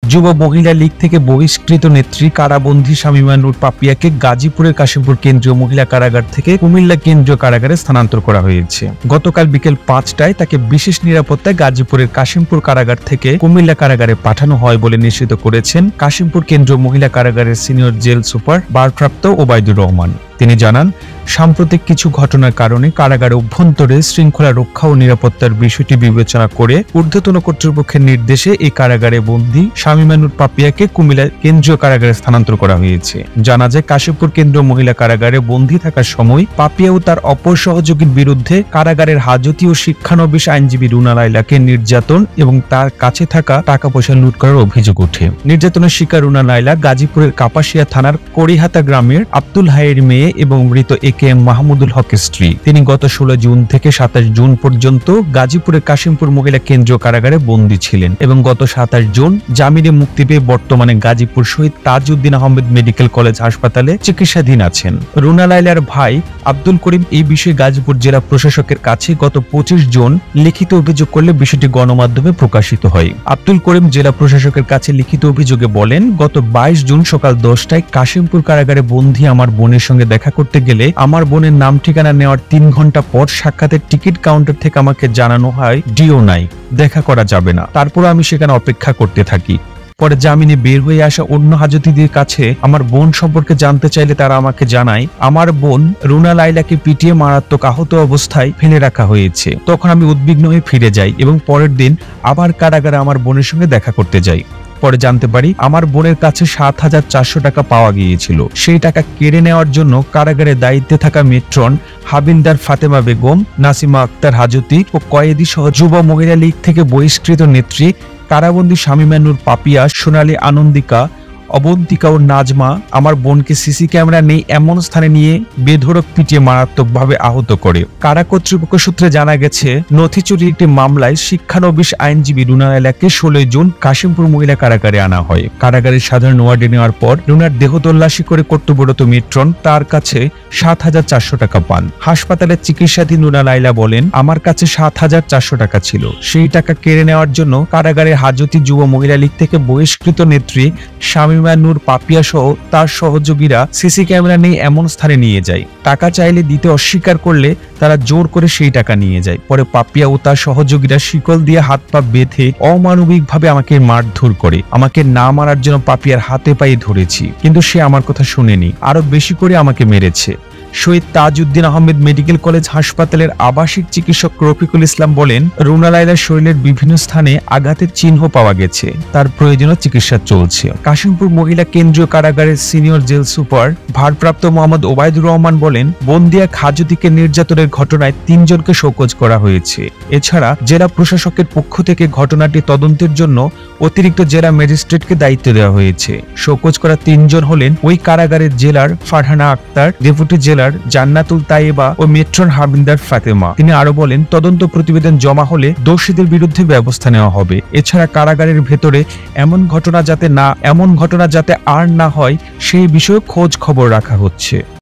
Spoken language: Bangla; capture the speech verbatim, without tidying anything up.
যুব মহিলা লীগ থেকে বহিষ্কৃত নেত্রী কারাবন্দী শামীমা নূর পাপিয়াকে গাজীপুরের কাশিমপুর কেন্দ্রীয় মহিলা কারাগার থেকে কুমিল্লা কেন্দ্রীয় কারাগারে স্থানান্তর করা হয়েছে। গতকাল বিকেল পাঁচটায় তাকে বিশেষ নিরাপত্তায় গাজীপুরের কাশিমপুর কারাগার থেকে কুমিল্লা কারাগারে পাঠানো হয় বলে নিশ্চিত করেছেন কাশিমপুর কেন্দ্রীয় মহিলা কারাগারের সিনিয়র জেল সুপার ভারপ্রাপ্ত ওবায়দুর রহমান। তিনি জানান, সাম্প্রতিক কিছু ঘটনার কারণে কারাগারে অভ্যন্তরে শৃঙ্খলা রক্ষা ও নিরাপত্তার বিষয়টি বিবেচনা করে ঊর্ধ্বতন কর্তৃপক্ষের নির্দেশে এই কারাগারে বন্দী শামীমা নূর পাপিয়াকে কুমিল্লা কেন্দ্রীয় কারাগারে স্থানান্তর করা হয়েছে। জানা যায়, কাশিমপুর কেন্দ্রীয় মহিলা কারাগারে বন্দী থাকার সময় পাপিয়া ও তার অপর সহযোগীর বিরুদ্ধে কারাগারের হাজতি ও শিক্ষানবিশ আইনজীবী রুনা লায়লাকে নির্যাতন এবং তার কাছে থাকা টাকা পয়সা লুট করার অভিযোগ ওঠে। নির্যাতনের শিকার রুনা লায়লা গাজীপুরের কাপাসিয়া থানার কড়িহাতা গ্রামের আব্দুল হাইয়ের মেয়ে এবং মৃত এ কে এম মাহমুদুল হকের স্ত্রী। তিনি গত ষোলো জুন থেকে সাতাশ জুন পর্যন্ত গাজীপুরের কাশিমপুর মহিলা কেন্দ্রীয় কারাগারে বন্দী ছিলেন এবং গত সাতাশ জুন জামিনে মুক্তি পেয়ে বর্তমানে গাজীপুর শহীদ তাজউদ্দিন আহমেদ মেডিকেল কলেজ হাসপাতালে চিকিৎসাধীন আছেন। রুনা লায়লার ভাই আব্দুল করিম এই বিষয়ে গাজীপুর জেলা প্রশাসকের কাছে গত পঁচিশ জুন লিখিত অভিযোগ করলে বিষয়টি গণমাধ্যমে প্রকাশিত হয়। আব্দুল করিম জেলা প্রশাসকের কাছে লিখিত অভিযোগে বলেন, গত বাইশ জুন সকাল দশটায় কাশিমপুর কারাগারে বন্দী আমার বোনের সঙ্গে দেখা করতে গেলে আমার বোনের নাম ঠিকানা নেওয়ার তিন ঘন্টা পর সাক্ষাতের টিকিট কাউন্টার থেকে আমাকে জানানো হয় ডিও নাই, দেখা করা যাবে না। তারপর আমি সেখানে অপেক্ষা করতে থাকি। পরে জামিনে বের হয়ে আসা অন্য হাজতীদের কাছে আমার বোন সম্পর্কে জানতে চাইলে তারা আমাকে জানায় আমার বোন রুনা লায়লাকে পিটিয়ে মারাত্মক আহত অবস্থায় ফেলে রাখা হয়েছে। তখন আমি উদ্বিগ্ন হয়ে ফিরে যাই এবং পরের দিন আবার কারাগারে আমার বোনের সঙ্গে দেখা করতে যাই। পরে জানতে পারি আমার বোনের কাছে সাত হাজার চারশো টাকা পাওয়া গিয়েছিল। সেই টাকা কেড়ে নেওয়ার জন্য কারাগারে দায়িত্বে থাকা মেট্রন হাবিলদার ফাতেমা বেগম, নাসিমা আক্তার হাজতি ও কয়েদি সহ যুব মহিলা লীগ থেকে বহিষ্কৃত নেত্রী কারাবন্দী শামীমা নূর পাপিয়া, সোনালী আনন্দিকা, অবন্তিকা ও নাজমা আমার বোনকে সিসি ক্যামেরা নেই এমন স্থানে নিয়ে বেধড়ক পিটিয়ে মারাত্মকভাবে আহত করে। কারা কর্তৃপক্ষ সূত্রে জানা গেছে, নথি চুরির একটি মামলায় শিক্ষানবিশ আইনজীবী রুনা লায়লাকে ষোলোই জুন কাশিমপুর মহিলা কারাগারে আনা হয়। কারাগারের সাধারণ ওয়ার্ডে নেওয়ার পর রুনার দেহ তল্লাশি করে কর্তব্যরত মেট্রন তার কাছে সাত হাজার চারশো টাকা পান। হাসপাতালে চিকিৎসাধীন রুনা লায়লা বলেন, আমার কাছে সাত হাজার চারশো টাকা ছিল। সেই টাকা কেড়ে নেওয়ার জন্য কারাগারের হাজতি যুব মহিলা লীগ থেকে বহিষ্কৃত নেত্রী শামীমা নূর পাপিয়া সহ তার সহযোগীরা সিসি ক্যামেরা নেই এমন স্থানে নিয়ে যায়। টাকা চাইলে দিতে অস্বীকার করলে তারা জোর করে সেই টাকা নিয়ে যায়। পরে পাপিয়া ও তার সহযোগীরা শিকল দিয়ে হাত পা বেঁধে অমানবিকভাবে আমাকে মারধর করে। আমাকে না মারার জন্য পাপিয়ার হাতে পায়ে ধরেছি, কিন্তু সে আমার কথা শুনেনি, আরো বেশি করে আমাকে মেরেছে। শহীদ তাজউদ্দিন আহমেদ মেডিকেল কলেজ হাসপাতালের আবাসিক চিকিৎসক রফিকুল ইসলাম বলেন, রুনা লায়লার শরীরের বিভিন্ন স্থানে আঘাতের চিহ্ন পাওয়া গেছে, তার প্রয়োজনীয় চিকিৎসা চলছে। কাশিমপুর মহিলা কেন্দ্রীয় কারাগারের সিনিয়র জেল সুপার ভারপ্রাপ্ত মোহাম্মদ ওবায়দুর রহমান বলেন, বন্দিয়া হাজতিকে নির্যাতনের ঘটনায় তিনজনকে শোকজ করা হয়েছে। এছাড়া জেলা প্রশাসকের পক্ষ থেকে ঘটনাটি তদন্তের জন্য অতিরিক্ত জেলা ম্যাজিস্ট্রেটকে দায়িত্ব দেওয়া হয়েছে। শোকজ করা তিনজন হলেন ওই কারাগারের জেলার ফারহানা আক্তার, ডেপুটি জেলার জান্নাতুল তাইবা ও মেট্রন হাবিলদার ফাতেমা। তিনি আরো বলেন, তদন্ত প্রতিবেদন জমা হলে দোষীদের বিরুদ্ধে ব্যবস্থা নেওয়া হবে। এছাড়া কারাগারের ভেতরে এমন ঘটনা যাতে না এমন ঘটনা যাতে আর না হয় সেই বিষয়ে খোঁজ খবর রাখা হচ্ছে।